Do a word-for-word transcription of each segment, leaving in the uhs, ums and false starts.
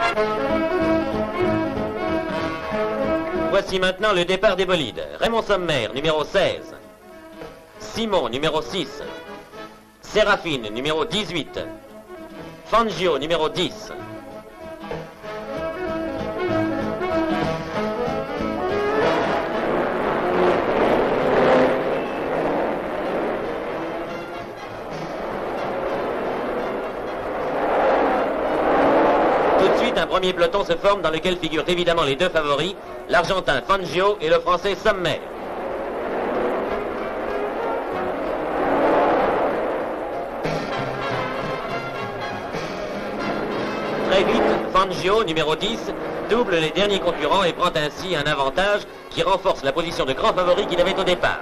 Voici maintenant le départ des bolides. Raymond Sommer, numéro seize. Simon, numéro six. Séraphine, numéro dix-huit. Fangio, numéro dix. Un premier peloton se forme dans lequel figurent évidemment les deux favoris, l'Argentin Fangio et le Français Sommer. Très vite, Fangio, numéro dix, double les derniers concurrents et prend ainsi un avantage qui renforce la position de grand favori qu'il avait au départ.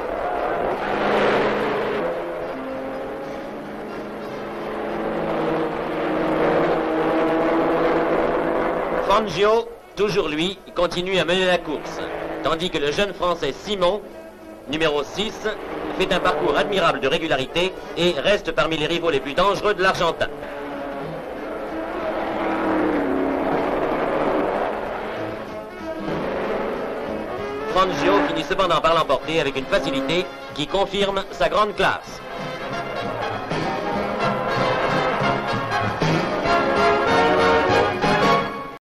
Fangio, toujours lui, continue à mener la course, tandis que le jeune Français Simon, numéro six, fait un parcours admirable de régularité et reste parmi les rivaux les plus dangereux de l'Argentin. Fangio finit cependant par l'emporter avec une facilité qui confirme sa grande classe.